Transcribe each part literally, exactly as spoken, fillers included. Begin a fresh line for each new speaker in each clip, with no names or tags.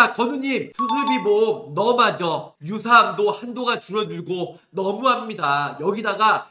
자, 건우님, 수술비 보험 너무 맞아. 유사암도 한도가 줄어들고 너무합니다. 여기다가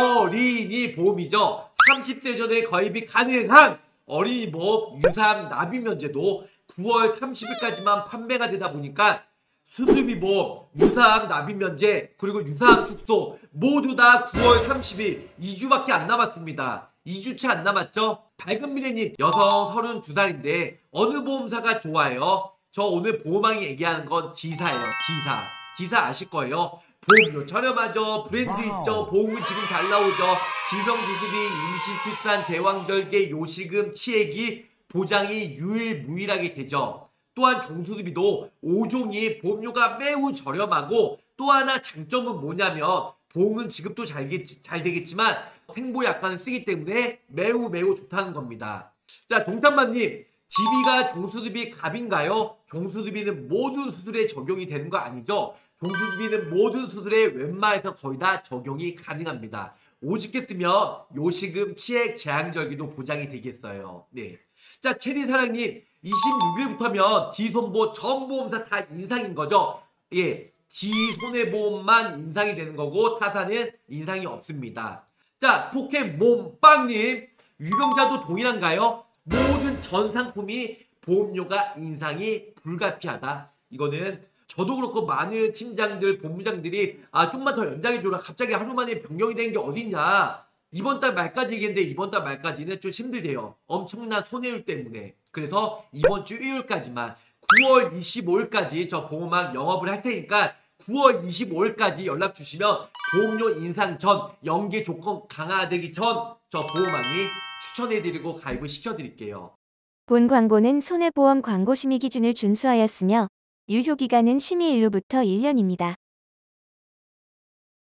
어린이 보험이죠. 삼십 세 전에 가입이 가능한 어린이 보험 유사암 납입 면제도 구월 삼십일까지만 판매가 되다 보니까 수술비 보험, 유사암 납입 면제, 그리고 유사암 축소 모두 다 구월 삼십일 이 주밖에 안 남았습니다. 이 주차 안 남았죠? 밝은 미래님, 여성 서른두 살인데 어느 보험사가 좋아요? 저 오늘 보험왕이 얘기하는 건 D사예요. D사. D사 아실 거예요. 보험료 저렴하죠. 브랜드 있죠. 보험은 지금 잘 나오죠. 질병 수술비, 임신, 출산, 제왕절개, 요실금, 치액이 보장이 유일무이하게 되죠. 또한 종수술비도 오 종이 보험료가 매우 저렴하고, 또 하나 장점은 뭐냐면 보험은 지급도 잘, 잘 되겠지만 생보약관을 쓰기 때문에 매우 매우 좋다는 겁니다. 자, 동탄맘님, 디비가 종수술비 갑인가요? 종수술비는 모든 수술에 적용이 되는 거 아니죠? 종수술비는 모든 수술에 웬만해서 거의 다 적용이 가능합니다. 오직했으면 요식음, 치액, 제왕절개도 보장이 되겠어요. 네. 자, 체리사랑님, 이십육 일부터면 D손보 전 보험사 다 인상인 거죠? 예, D손해보험만 인상이 되는 거고 타사는 인상이 없습니다. 자, 포켓몬빵님, 유병자도 동일한가요? 모든 전 상품이 보험료가 인상이 불가피하다. 이거는 저도 그렇고 많은 팀장들, 본부장들이 아 좀만 더 연장해줘라. 갑자기 하루 만에 변경이 된 게 어딨냐. 이번 달 말까지 얘기했는데 이번 달 말까지는 좀 힘들대요. 엄청난 손해율 때문에. 그래서 이번 주 일요일까지만 구월 이십오일까지 저 보험왕 영업을 할 테니까 구월 이십오일까지 연락 주시면 보험료 인상 전, 연계 조건 강화되기 전 저 보험왕이 추천해드리고 가입을 시켜드릴게요.
본 광고는 손해보험 광고 심의 기준을 준수하였으며 유효기간은 심의일로부터 일 년입니다.